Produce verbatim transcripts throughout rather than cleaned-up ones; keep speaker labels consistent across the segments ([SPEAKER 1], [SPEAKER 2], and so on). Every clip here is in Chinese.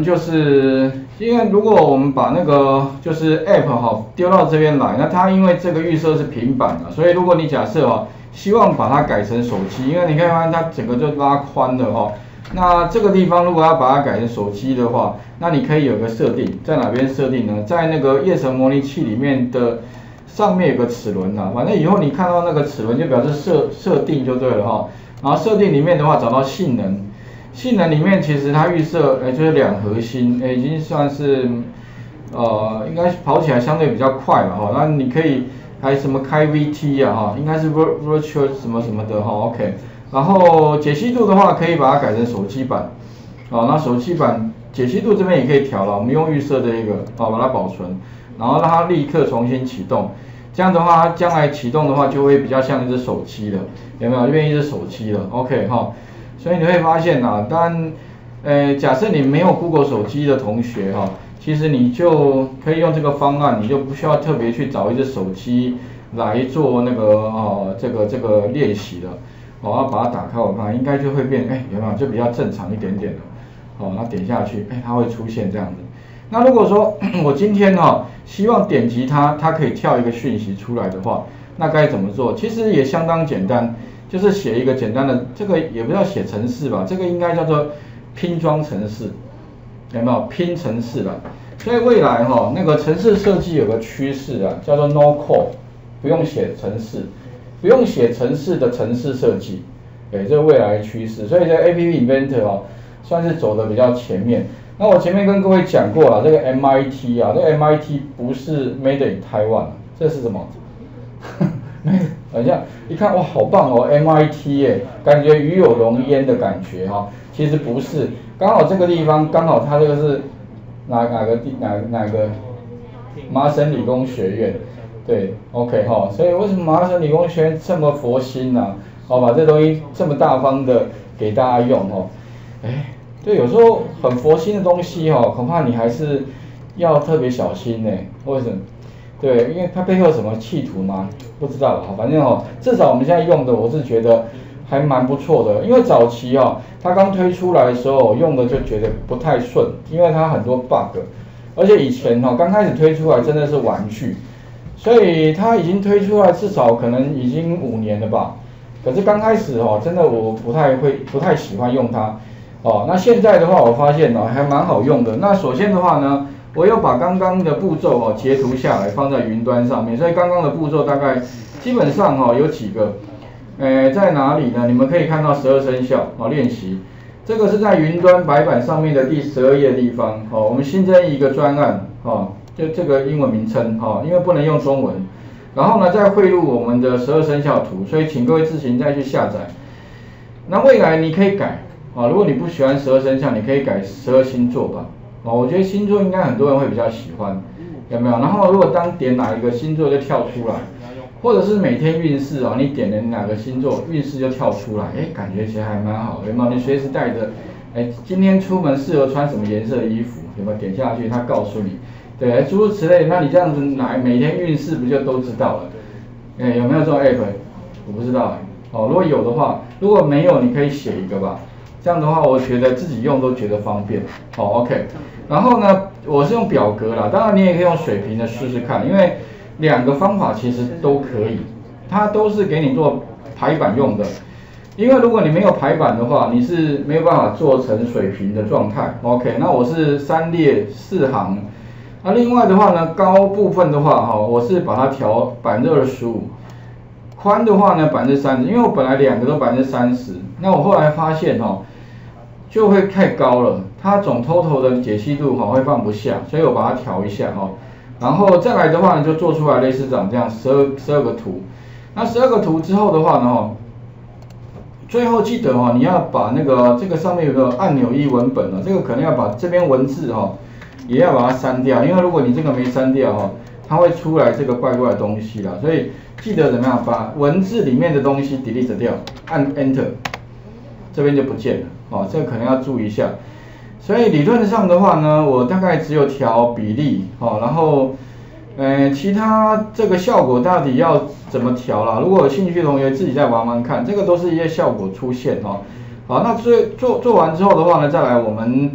[SPEAKER 1] 们就是因为如果我们把那个就是 App 哈丢到这边来，那它因为这个预设是平板的，所以如果你假设哈希望把它改成手机，因为你可以发现它整个就拉宽了哈。那这个地方如果要把它改成手机的话，那你可以有个设定，在哪边设定呢？在那个页层模拟器里面的上面有个齿轮呐，反正以后你看到那个齿轮就表示设设定就对了哈。然后设定里面的话找到性能，性能里面其实它预设哎就是两核心，哎已经算是呃应该跑起来相对比较快了哈。那你可以还什么开 V T 啊哈，应该是 virtual 什么什么的哈 ，OK。然后解析度的话，可以把它改成手机版，啊，那手机版解析度这边也可以调了，我们用预设的一个，啊，把它保存，然后让它立刻重新启动，这样的话，它将来启动的话就会比较像一只手机了，有没有？就变一只手机了 ，OK 哈，所以你会发现啊，当然，呃，假设你没有 Google 手机的同学哈，其实你就可以用这个方案，你就不需要特别去找一只手机来做那个哦，这个这个练习了。我要把它打开，我看应该就会变，哎，有没有就比较正常一点点的，好，那点下去，哎，它会出现这样子。那如果说我今天哈、哦、希望点击它，它可以跳一个讯息出来的话，那该怎么做？其实也相当简单，就是写一个简单的，这个也不要写程式吧，这个应该叫做拼装程式，有没有拼程式啦？所以未来哈、哦、那个程式设计有个趋势啊，叫做 No Code， 不用写程式。不用写程式的程式设计，对，这是未来趋势，所以这个 A P P Inventor 哦，算是走的比较前面。那我前面跟各位讲过了，这个 M I T 啊，这个 M I T 不是 Made in Taiwan， 这是什么？等一下，一看哇，好棒哦 ，M I T 耶，感觉与有荣焉的感觉哈、哦。其实不是，刚好这个地方刚好它这个是哪哪个地哪哪个麻省理工学院。对 ，OK 哈，所以为什么麻省理工学院这么佛心呢、啊？哦，把这东西这么大方的给大家用哦，哎，对，有时候很佛心的东西哦，恐怕你还是要特别小心呢。为什么？对，因为它背后有什么企图吗？不知道吧，反正哦，至少我们现在用的，我是觉得还蛮不错的。因为早期哦，它刚推出来的时候用的就觉得不太顺，因为它很多 bug， 而且以前哦刚开始推出来真的是玩具。所以它已经推出来，至少可能已经五年了吧。可是刚开始哦，真的我不太会，不太喜欢用它。哦，那现在的话，我发现哦还蛮好用的。那首先的话呢，我又把刚刚的步骤哦截图下来放在云端上面，所以刚刚的步骤大概基本上哦有几个，呃在哪里呢？你们可以看到十二生肖哦练习，这个是在云端白板上面的第十二页地方哦，我们新增一个专案哦。就这个英文名称哈，因为不能用中文，然后呢再汇入我们的十二生肖图，所以请各位自行再去下载。那未来你可以改啊，如果你不喜欢十二生肖，你可以改十二星座吧。啊，我觉得星座应该很多人会比较喜欢，有没有？然后如果当点哪一个星座就跳出来，或者是每天运势啊，你点的哪个星座运势就跳出来，哎，感觉其实还蛮好，有没有？你随时带着，哎，今天出门适合穿什么颜色的衣服，有没有？点下去，它告诉你。对，诸如此类，那你这样子来每天运势不就都知道了？哎，有没有这种 app？ 我不知道哎。哦，如果有的话，如果没有，你可以写一个吧。这样的话，我觉得自己用都觉得方便。好、哦、，OK。然后呢，我是用表格啦，当然你也可以用水平的试试看，因为两个方法其实都可以，它都是给你做排版用的。因为如果你没有排版的话，你是没有办法做成水平的状态。OK， 那我是三列四行。那另外的话呢，高部分的话哈，我是把它调百分之二十五，宽的话呢百分之三十，因为我本来两个都百分之三十，那我后来发现哈，就会太高了，它总 total 的解析度哈会放不下，所以我把它调一下哈，然后再来的话呢，就做出来类似长这样十二十二个图，那十二个图之后的话呢哈，最后记得哈，你要把那个这个上面有个按钮一文本啊，这个可能要把这边文字哈。也要把它删掉，因为如果你这个没删掉哈，它会出来这个怪怪的东西啦。所以记得怎么样，把文字里面的东西 delete 掉，按 Enter， 这边就不见了哦，这个可能要注意一下。所以理论上的话呢，我大概只有调比例哦，然后呃其他这个效果到底要怎么调啦？如果有兴趣的同学自己再玩玩看，这个都是一些效果出现哦。好，那做做做完之后的话呢，再来我们。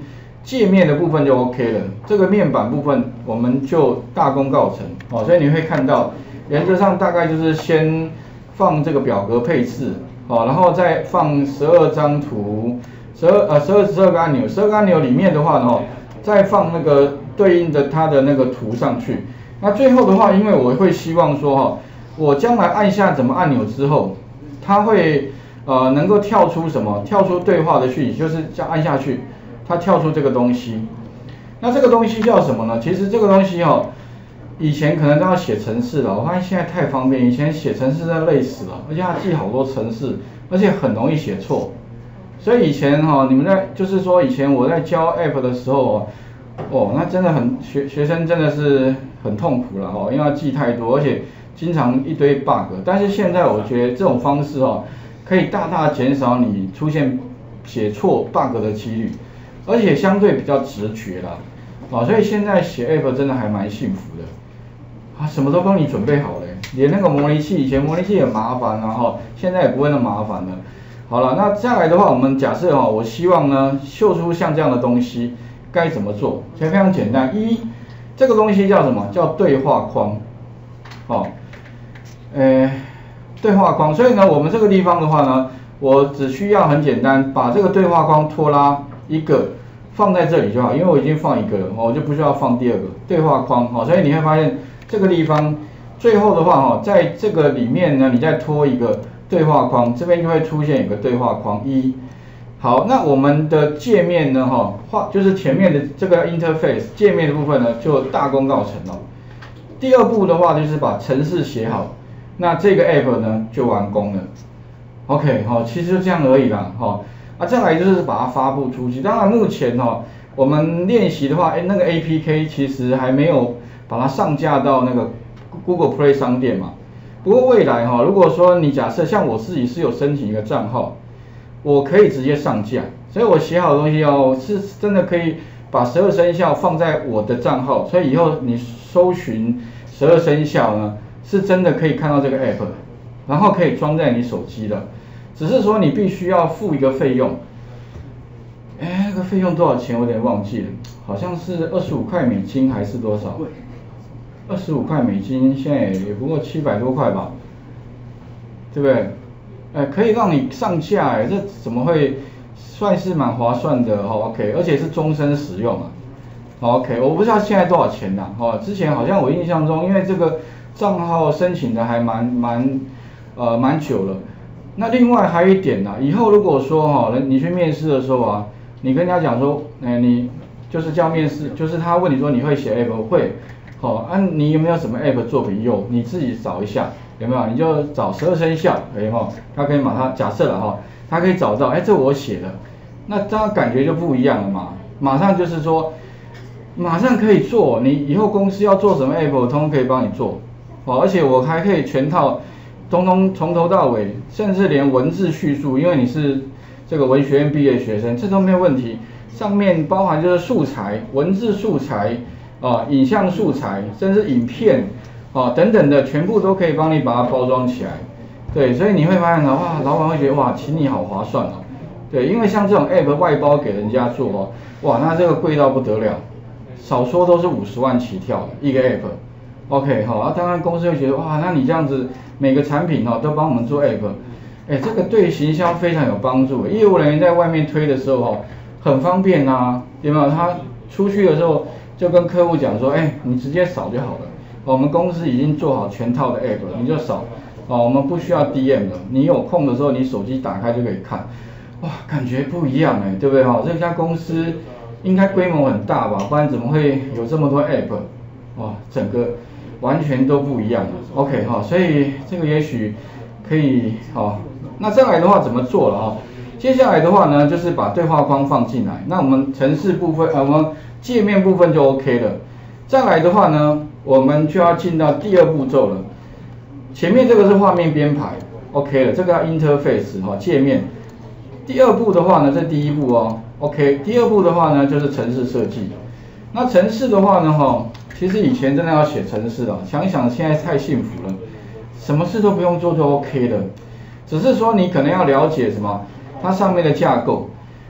[SPEAKER 1] 界面的部分就 OK 了，这个面板部分我们就大功告成哦，所以你会看到原则上大概就是先放这个表格配置哦，然后再放十二张图，十二呃十二十二个按钮，十二个按钮里面的话呢，再放那个对应的它的那个图上去。那最后的话，因为我会希望说哈，我将来按下什么按钮之后，它会呃能够跳出什么？跳出对话的讯息，就是叫按下去。它跳出这个东西，那这个东西叫什么呢？其实这个东西哦，以前可能都要写程式了，我发现现在太方便，以前写程式真的累死了，而且它记好多程式，而且很容易写错。所以以前哈、哦，你们在就是说以前我在教 App 的时候哦，哦那真的很学学生真的是很痛苦了哦，因为要记太多，而且经常一堆 bug。但是现在我觉得这种方式哦，可以大大减少你出现写错 bug 的几率。而且相对比较直觉啦，啊，所以现在写 App 真的还蛮幸福的，啊，什么都帮你准备好了，连那个模拟器，以前模拟器也麻烦啊，哈，现在也不会那么麻烦了。好了，那再来的话，我们假设哈，我希望呢，秀出像这样的东西，该怎么做？其实非常简单，一，这个东西叫什么？叫对话框，哦，呃，对话框，所以呢，我们这个地方的话呢，我只需要很简单，把这个对话框拖拉一个。放在这里就好，因为我已经放一个了，我就不需要放第二个对话框，所以你会发现这个地方最后的话，在这个里面呢，你再拖一个对话框，这边就会出现一个对话框一。好，那我们的界面呢，哈，画就是前面的这个 interface 界面的部分呢，就大功告成了。第二步的话就是把程式写好，那这个 app 呢就完工了。OK， 好，其实就这样而已啦，哈。啊，再来就是把它发布出去。当然，目前哈、哦，我们练习的话，哎，那个 A P K 其实还没有把它上架到那个 Google Play 商店嘛。不过未来哈、哦，如果说你假设像我自己是有申请一个账号，我可以直接上架。所以我写好的东西哦，是真的可以把十二生肖放在我的账号，所以以后你搜寻十二生肖呢，是真的可以看到这个 app， 然后可以装在你手机的。只是说你必须要付一个费用，哎，那个费用多少钱我有点忘记了，好像是二十五块美金还是多少？二十五块美金现在也不过七百多块吧，对不对？哎，可以让你上架，哎，这怎么会算是蛮划算的哦 ？OK， 而且是终身使用啊。OK， 我不知道现在多少钱呐、啊？哦，之前好像我印象中，因为这个账号申请的还蛮蛮呃蛮久了。那另外还有一点呢、啊，以后如果说哈、哦，你去面试的时候啊，你跟人家讲说，哎，你就是叫面试，就是他问你说你会写 app 会，好、哦，啊，你有没有什么 app 作品？有，你自己找一下，有没有？你就找十二生肖，可以哈，他可以马上假设了哈，他可以找到，哎，这我写的，那这样感觉就不一样了嘛，马上就是说，马上可以做，你以后公司要做什么 app， 通通可以帮你做，哦，而且我还可以全套。通通从头到尾，甚至连文字叙述，因为你是这个文学院毕业学生，这都没有问题。上面包含就是素材、文字素材啊、影像素材，甚至影片啊等等的，全部都可以帮你把它包装起来。对，所以你会发现哇，老板会觉得哇，请你好划算哦。对，因为像这种 app 外包给人家做哦，哇，那这个贵到不得了，少说都是五十万起跳的一个 app。OK， 好，啊，当然公司会觉得哇，那你这样子每个产品哦都帮我们做 app， 哎，这个对行销非常有帮助。业务人员在外面推的时候哦，很方便啊，有没有？他出去的时候就跟客户讲说，哎，你直接扫就好了。我们公司已经做好全套的 app 了，你就扫，哦，我们不需要 D M 了。你有空的时候，你手机打开就可以看，哇，感觉不一样哎，对不对哈？这家公司应该规模很大吧，不然怎么会有这么多 app？ 哇，整个。完全都不一样了 ，OK 哈，所以这个也许可以好。那再来的话怎么做了哈？接下来的话呢，就是把对话框放进来。那我们程式部分，呃，我们界面部分就 OK 了。再来的话呢，我们就要进到第二步骤了。前面这个是画面编排 ，OK 了，这个要 interface 哈，界面。第二步的话呢，这第一步哦 ，OK。第二步的话呢，就是程式设计。那程式的话呢，哈。其实以前真的要写程式了，想一想现在太幸福了，什么事都不用做就 OK 了。只是说你可能要了解什么，它上面的架构。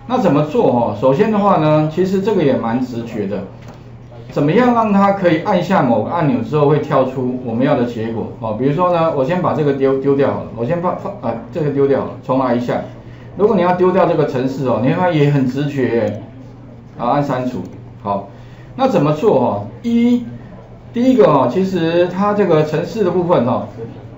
[SPEAKER 1] 那怎么做哈？首先的话呢，其实这个也蛮直觉的，怎么样让它可以按下某个按钮之后会跳出我们要的结果哦？比如说呢，我先把这个丢丢掉好了，我先放放啊这个丢掉了，重来一下。如果你要丢掉这个程式哦，你会发现也很直觉耶，啊按删除。好，那怎么做哈？一第一个哦，其实它这个程式的部分哦。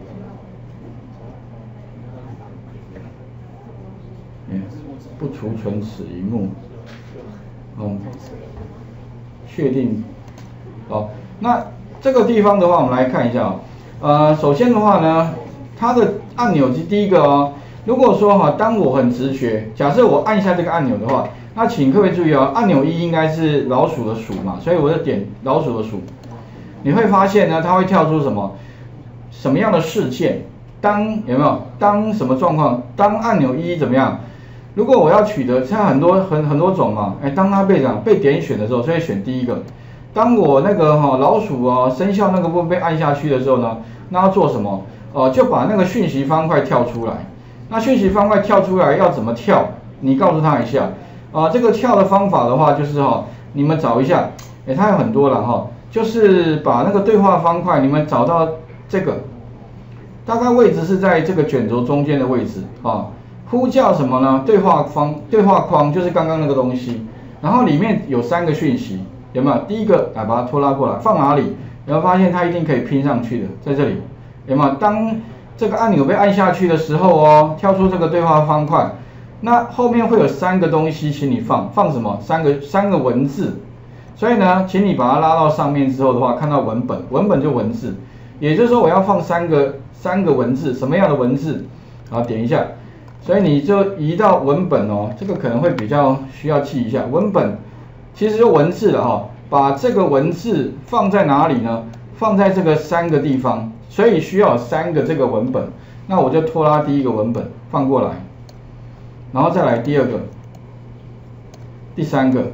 [SPEAKER 1] 不储存此一幕，嗯，确定，好，那这个地方的话，我们来看一下啊，呃，首先的话呢，它的按钮是第一个哦，如果说哈，当我很直觉，假设我按一下这个按钮的话，那请各位注意哦，按钮一应该是老鼠的鼠嘛，所以我就点老鼠的鼠，你会发现呢，它会跳出什么什么样的事件？当有没有？当什么状况？当按钮一怎么样？如果我要取得，它很多很很多种嘛，哎，当它被讲被点选的时候，所以选第一个。当我那个哈、哦、老鼠哦生肖那个部分被按下去的时候呢，那要做什么？哦、呃，就把那个讯息方块跳出来。那讯息方块跳出来要怎么跳？你告诉他一下。啊、呃，这个跳的方法的话，就是哈、哦，你们找一下，哎，它有很多了哈、哦，就是把那个对话方块，你们找到这个，大概位置是在这个卷轴中间的位置啊。哦呼叫什么呢？对话方对话框就是刚刚那个东西，然后里面有三个讯息，有没有？第一个，来把它拖拉过来，放哪里？然后发现它一定可以拼上去的，在这里，有没有？当这个按钮被按下去的时候哦，跳出这个对话方块，那后面会有三个东西，请你放，放什么？三个三个文字，所以呢，请你把它拉到上面之后的话，看到文本，文本就文字，也就是说我要放三个三个文字，什么样的文字？好，点一下。所以你就移到文本哦，这个可能会比较需要记一下。文本其实就文字了哈、哦，把这个文字放在哪里呢？放在这个三个地方，所以需要三个这个文本。那我就拖拉第一个文本放过来，然后再来第二个、第三个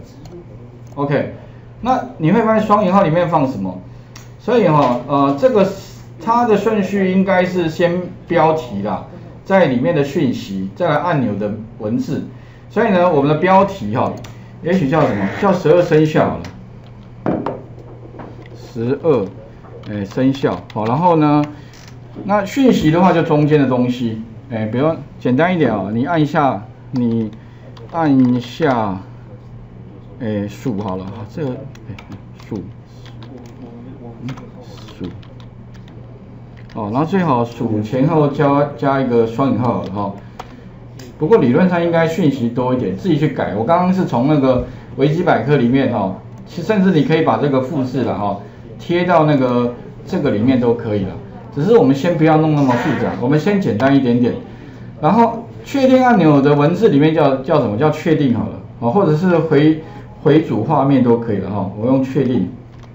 [SPEAKER 1] ，OK。那你会发现双引号里面放什么？所以哈、哦，呃，这个它的顺序应该是先标题啦。在里面的讯息，再来按钮的文字，所以呢，我们的标题哈、哦，也许叫什么？叫十二生肖好了，十二，哎，生肖好，然后呢，那讯息的话就中间的东西，哎，比如简单一点哦，你按一下，你按下，哎，数好了，这个，哎，数，嗯，数。哦，然后最好数前后加加一个双引号哈、哦。不过理论上应该讯息多一点，自己去改。我刚刚是从那个维基百科里面哈、哦，其甚至你可以把这个复制了哈、哦，贴到那个这个里面都可以了。只是我们先不要弄那么复杂，我们先简单一点点。然后确定按钮的文字里面叫叫什么？叫确定好了，哦，或者是回回主画面都可以了哈、哦。我用确定。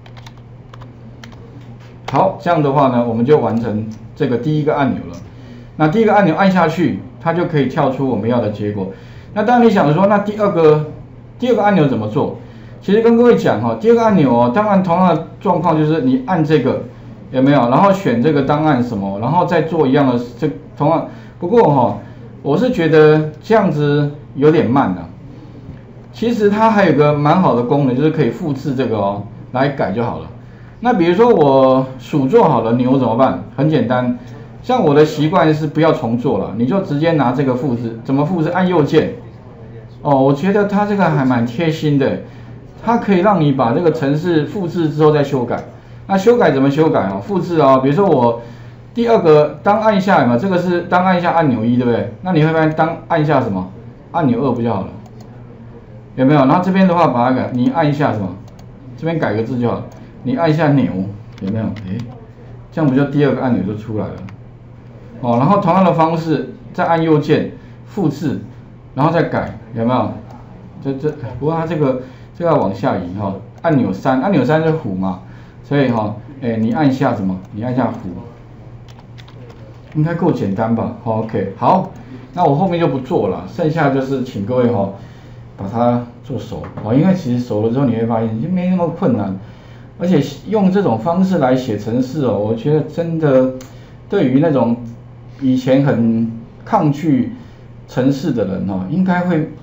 [SPEAKER 1] 好，这样的话呢，我们就完成这个第一个按钮了。那第一个按钮按下去，它就可以跳出我们要的结果。那当然你想说，那第二个第二个按钮怎么做？其实跟各位讲哈，第二个按钮哦，当然同样的状况就是你按这个有没有？然后选这个档案什么，然后再做一样的这同样。不过哈，我是觉得这样子有点慢啊。其实它还有个蛮好的功能，就是可以复制这个哦，来改就好了。那比如说我数做好了牛怎么办？很简单，像我的习惯是不要重做了，你就直接拿这个复制，怎么复制？按右键。哦，我觉得它这个还蛮贴心的，它可以让你把这个程式复制之后再修改。那修改怎么修改啊？复制啊，比如说我第二个当按下嘛，这个是当按下按钮一，对不对？那你会发现当按下什么？按钮二不就好了？有没有？然后这边的话把它改，你按一下什么？这边改个字就好了。你按一下钮，有没有？诶，这样不就第二个按钮就出来了？哦，然后同样的方式，再按右键复制，然后再改，有没有？这这，不过它这个这个要往下移哈、哦。按钮三，按钮三是虎嘛，所以哈、哦，诶，你按下什么？你按下虎，应该够简单吧？好 ，OK， 好，那我后面就不做了，剩下就是请各位哈、哦，把它做熟哦，因为其实熟了之后你会发现就没那么困难。而且用这种方式来写程式哦，我觉得真的对于那种以前很抗拒程式的人哦，应该会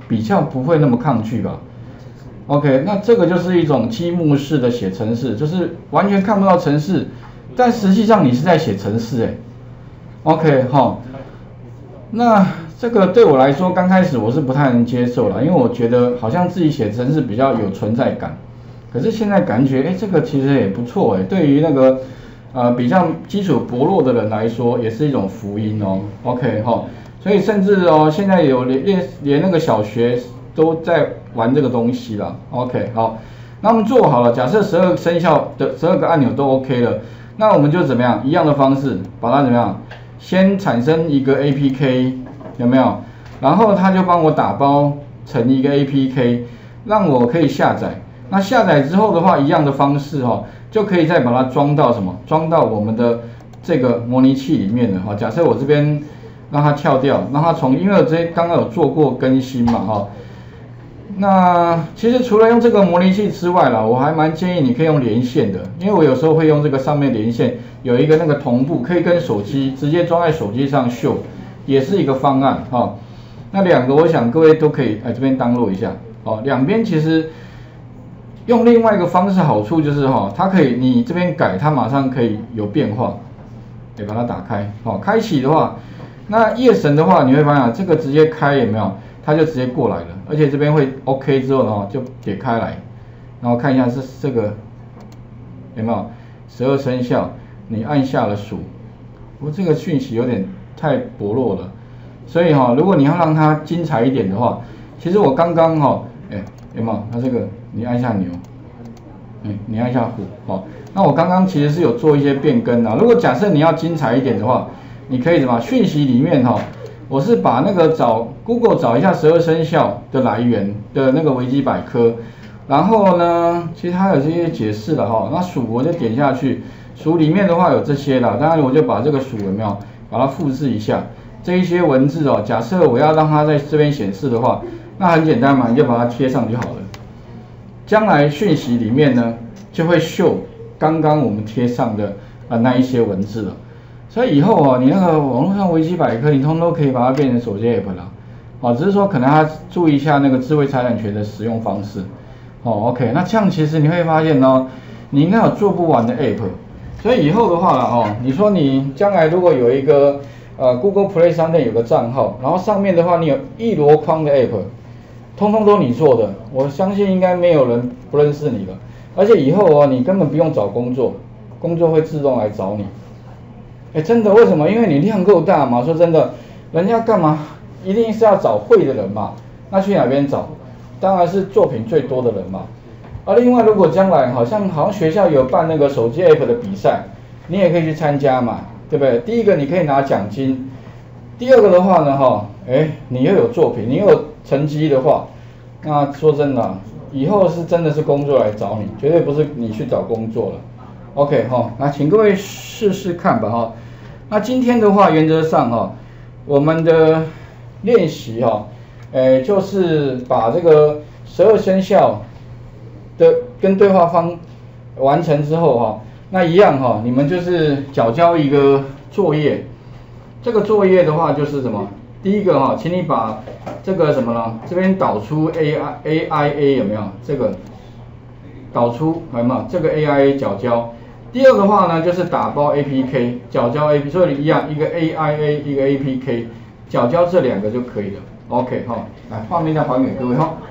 [SPEAKER 1] 比较不会那么抗拒吧。OK， 那这个就是一种积木式的写程式，就是完全看不到程式，但实际上你是在写程式哎。OK 哈，那这个对我来说刚开始我是不太能接受了，因为我觉得好像自己写程式比较有存在感。可是现在感觉哎，这个其实也不错哎，对于那个呃比较基础薄弱的人来说，也是一种福音哦。OK 哈，所以甚至哦现在有连连连那个小学都在玩这个东西了 ，OK， 好，那我们做好了，假设十二生肖的十二个按钮都 OK 了，那我们就怎么样？一样的方式，把它怎么样？先产生一个 A P K， 有没有？然后它就帮我打包成一个 A P K， 让我可以下载。那下载之后的话，一样的方式哈、哦，就可以再把它装到什么？装到我们的这个模拟器里面了哈。假设我这边让它跳掉，让它从，因为我这刚刚有做过更新嘛哈。那其实除了用这个模拟器之外啦，我还蛮建议你可以用连线的，因为我有时候会用这个上面连线，有一个那个同步，可以跟手机直接装在手机上秀，也是一个方案哈、哦。那两个我想各位都可以来这边download一下哦。两边其实用另外一个方式好处就是哈、哦，它可以你这边改，它马上可以有变化，得把它打开哦。开启的话，那夜神的话你会发现这个直接开有没有？它就直接过来了，而且这边会 OK 之后呢，就点开来，然后看一下是这个有没有十二生肖，你按下了数，不过这个讯息有点太薄弱了，所以哈、哦，如果你要让它精彩一点的话，其实我刚刚哈，哎有没有？它这个你按下牛，嗯，你按下虎，哦，那我刚刚其实是有做一些变更啊。如果假设你要精彩一点的话，你可以什么？讯息里面哈、哦。我是把那个找 Google 找一下十二生肖的来源的那个维基百科，然后呢，其实它有这些解释了哈。那鼠我就点下去，鼠里面的话有这些啦，当然我就把这个鼠有没有把它复制一下，这一些文字哦，假设我要让它在这边显示的话，那很简单嘛，你就把它贴上就好了。将来讯息里面呢就会秀刚刚我们贴上的啊那一些文字了。所以以后哦，你那个网络上维基百科，你通通都可以把它变成手机 app 了，哦，只是说可能要注意一下那个智慧财产权的使用方式，哦 ，OK， 那这样其实你会发现哦，你应该有做不完的 app， 所以以后的话啦，哦，你说你将来如果有一个呃 Google Play 商店有个账号，然后上面的话你有一箩筐的 app， 通通都你做的，我相信应该没有人不认识你了，而且以后哦，你根本不用找工作，工作会自动来找你。哎，真的，为什么？因为你量够大嘛。说真的，人家干嘛？一定是要找会的人嘛。那去哪边找？当然是作品最多的人嘛。而另外，如果将来好像好像学校有办那个手机 app 的比赛，你也可以去参加嘛，对不对？第一个你可以拿奖金，第二个的话呢，哈，哎，你又有作品，你又有成绩的话，那说真的，以后是真的是工作来找你，绝对不是你去找工作了。OK 哈，那请各位试试看吧哈。那今天的话，原则上哈，我们的练习哈，诶，就是把这个十二生肖的跟对话方完成之后哈，那一样哈，你们就是缴交一个作业。这个作业的话就是什么？第一个哈，请你把这个什么呢？这边导出 A I A I A 有没有？这个导出有没有？这个 A I A 缴交。第二个话呢，就是打包 A P K， 缴交 A P K， 所以一样，一个 A I A， 一个 A P K， 缴交这两个就可以了。OK 哈，来画面再还给各位哈。